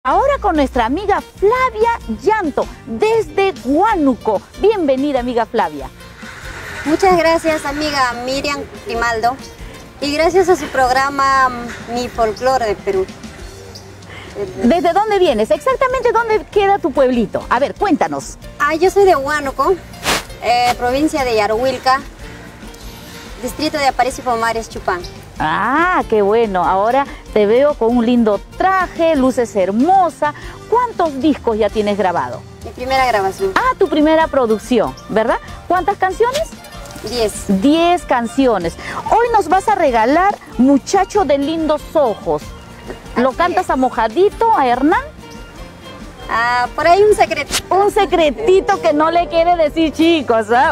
ahora con nuestra amiga Flavia Llanto, desde Huánuco. Bienvenida, amiga Flavia. Muchas gracias, amiga Miriam Grimaldo. Y gracias a su programa Mi Folclore de Perú. ¿Desde dónde vienes? Exactamente, ¿dónde queda tu pueblito? A ver, cuéntanos. Yo soy de Huánuco, provincia de Yaruilca, distrito de Aparicio Pomares, Chupán. Ah, qué bueno. Ahora te veo con un lindo traje, luces hermosa. ¿Cuántos discos ya tienes grabado? Mi primera grabación. Ah, tu primera producción, ¿verdad? ¿Cuántas canciones? 10. 10 canciones. Hoy nos vas a regalar Muchacho de Lindos Ojos. ¿Lo cantas a Mojadito, a Hernán? Por ahí un secreto. Un secretito que no le quiere decir, chicos, ¿eh?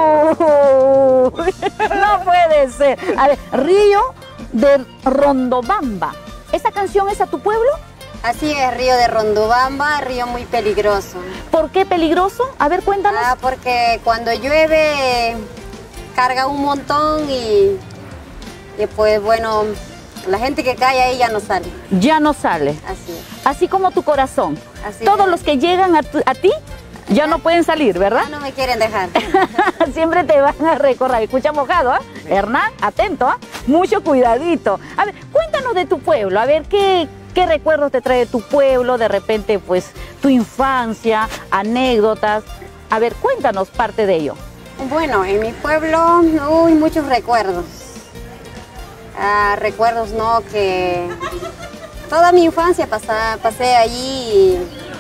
No puede ser. A ver, Río de Rondobamba. ¿Esa canción es a tu pueblo? Así es, río de Rondobamba, río muy peligroso. ¿Por qué peligroso? A ver, cuéntanos. Porque cuando llueve carga un montón y pues bueno, la gente que cae ahí ya no sale. Ya no sale. Así es. Así como tu corazón. Así Todos es. los que llegan a ti ya no pueden salir, ¿verdad? Ya no me quieren dejar. Siempre te van a recorrer. Escucha Mojado, ¿eh? Hernán, atento, ¿eh? Mucho cuidadito. A ver, cuéntanos de tu pueblo. A ver, ¿qué recuerdos te trae tu pueblo? De repente, pues, tu infancia, anécdotas. A ver, cuéntanos parte de ello. Bueno, en mi pueblo, muchos recuerdos. Recuerdos, ¿no? Que toda mi infancia pasé allí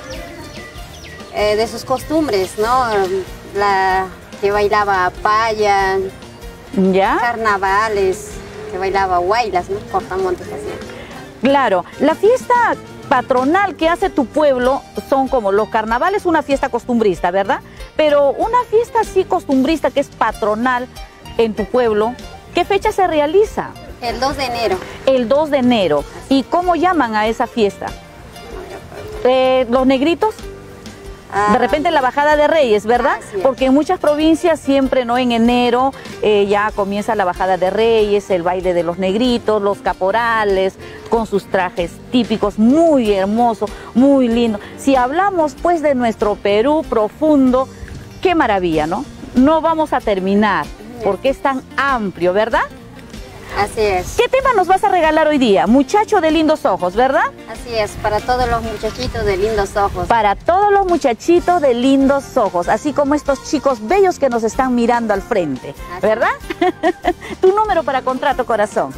de sus costumbres, ¿no? La que bailaba paya, ¿Ya? carnavales, que bailaba huaylas, ¿no? Cortamontes hacían. Claro, la fiesta patronal que hace tu pueblo son como los carnavales, una fiesta costumbrista, ¿verdad? Pero una fiesta así costumbrista que es patronal en tu pueblo, ¿qué fecha se realiza? El 2 de enero. El 2 de enero. ¿Y cómo llaman a esa fiesta? ¿Los negritos? De repente la bajada de Reyes, ¿verdad? Porque en muchas provincias siempre, ¿no? En enero ya comienza la bajada de Reyes, el baile de los negritos, los caporales, con sus trajes típicos, muy hermoso, muy lindo. Si hablamos pues de nuestro Perú profundo, qué maravilla, ¿no? No vamos a terminar, porque es tan amplio, ¿verdad? Así es. ¿Qué tema nos vas a regalar hoy día? Muchacho de lindos ojos, ¿verdad? Así es, para todos los muchachitos de lindos ojos. Para todos los muchachitos de lindos ojos, así como estos chicos bellos que nos están mirando al frente, ¿verdad? Tu número para contrato, corazón.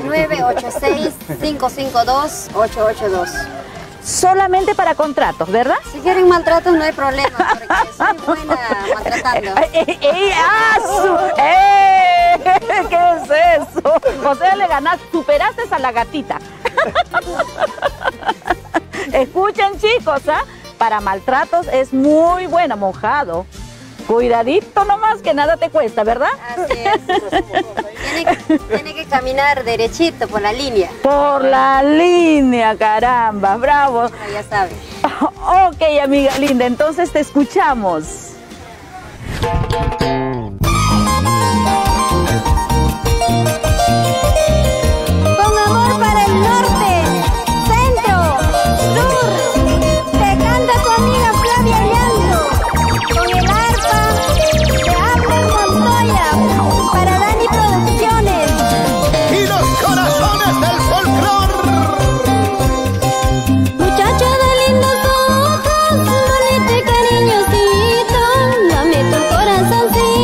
986-552-882. Solamente para contratos, ¿verdad? Si quieren maltratos no hay problema, porque soy buena maltratando. ¿Qué es eso? O sea, le ganaste, superaste a la gatita. Escuchen, chicos, ¿ah? Para maltratos es muy buena, Mojado. Cuidadito nomás, que nada te cuesta, ¿verdad? Así es. Tiene que caminar derechito por la línea. Por la línea, caramba, bravo. Ya sabes. Ok, amiga linda, entonces te escuchamos. Con amor para el norte, centro, sur, te canta tu amiga Flavia Llanto. Con el arpa, te habla en Montoya, para Dani Producciones. Y los corazones del folclor. Muchacho de lindos ojos, bonito y cariñosito, dame tu corazoncito.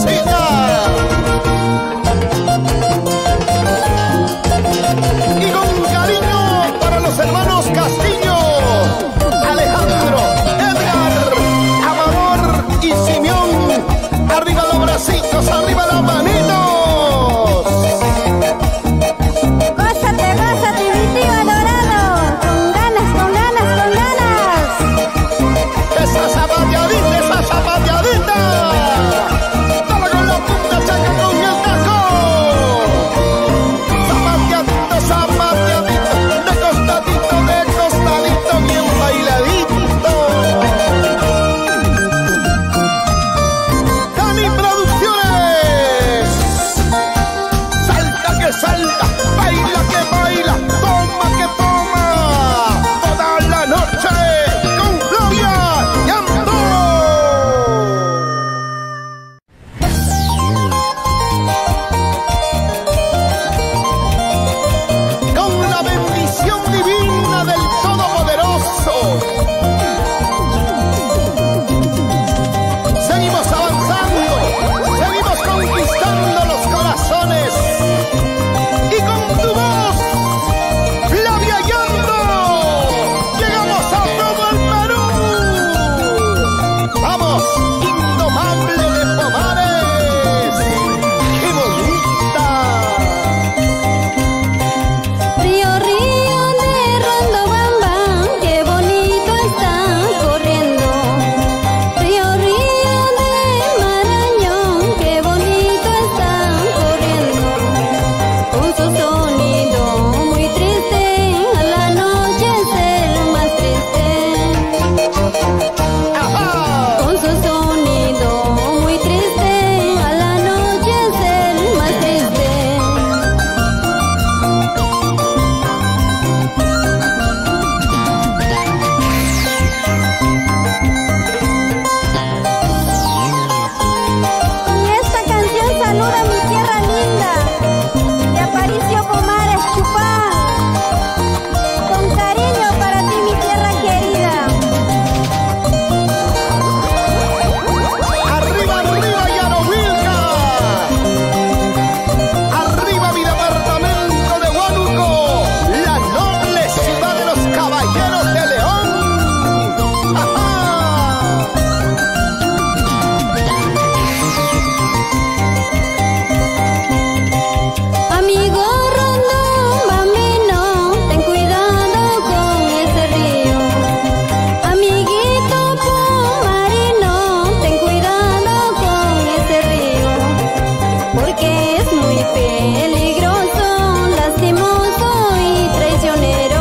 Rosita. Y con cariño para los hermanos Castillo, Alejandro, Edgar, Amador y Simeón. Arriba los bracitos, arriba las manitos. Gózate, mi tío adorado. Con ganas, con ganas, con ganas. Esa zapateadita. Dale con la punta, chaca con el taco. Zapateadito, de costadito, bien bailadito. Dani Producciones. Salta que salta, baila que baila, toma que toma. Toda la noche con Flavia Llanto. Con la bendición divina del Todopoderoso. Seguimos avanzando, seguimos conquistando los corazones. Y con tu voz, Flavia Llanto, llegamos a todo el Perú. Vamos, indomable de Pomares. ¡Qué bonita! Río, río de Rondobamba, qué bonito está corriendo. Río, río de Marañón, qué bonito está corriendo. Con su sonido muy triste, a la noche es el más triste. ¡Ajá! Con su sonido muy triste, a la noche es el más triste. Con esta canción saluda mi tierra linda, de Aparicio Pomares, Chupán. Con cariño para ti, mi tierra querida. Arriba, arriba, Yarohuilca. Arriba mi departamento de Huánuco, la noble ciudad de los caballeros de León. ¡Ajá! Amigo rondombambino, ten cuidado con ese río. Amiguito pomarino, ten cuidado con ese río. Porque es muy peligroso, lastimoso y traicionero.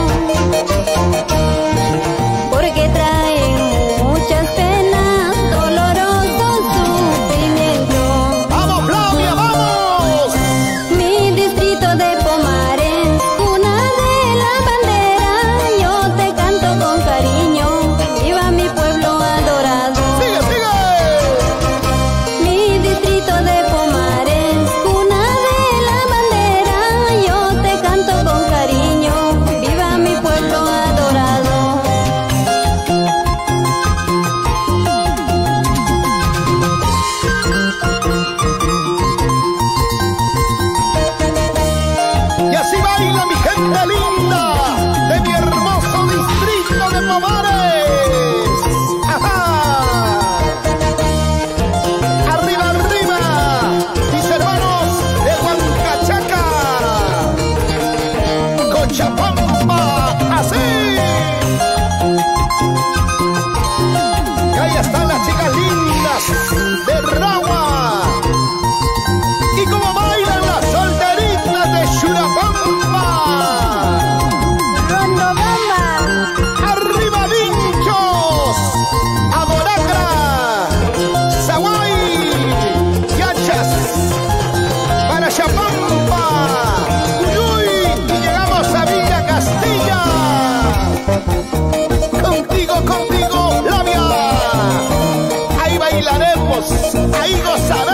Porque trae muchas penas, doloroso sufrimiento. ¡Vamos, Flavia, vamos! Mi distrito de Pomares, cuna de la bandera, yo te canto con cariño, viva mi pueblo adorado. ¡Sigue, sigue! Mi distrito de Pomares, cuna de la bandera, yo te canto con cariño, viva mi pueblo adorado. Y así baila mi gente linda de mi hermoso distrito de Pomares. ¡Ajá! Arriba, arriba, mis hermanos de Huancachaca, Cochabamba, así. Y ahí están las chicas lindas de Ragua. Y como bailan las solteritas de Churapampa. Rondobamba, Arriba Vinchos, Amoracra, Zaguay, Yachas, para Chapampa, Uyuy, y llegamos a Villa Castilla. Contigo, Flavia. Ahí bailaremos, ahí gozaremos.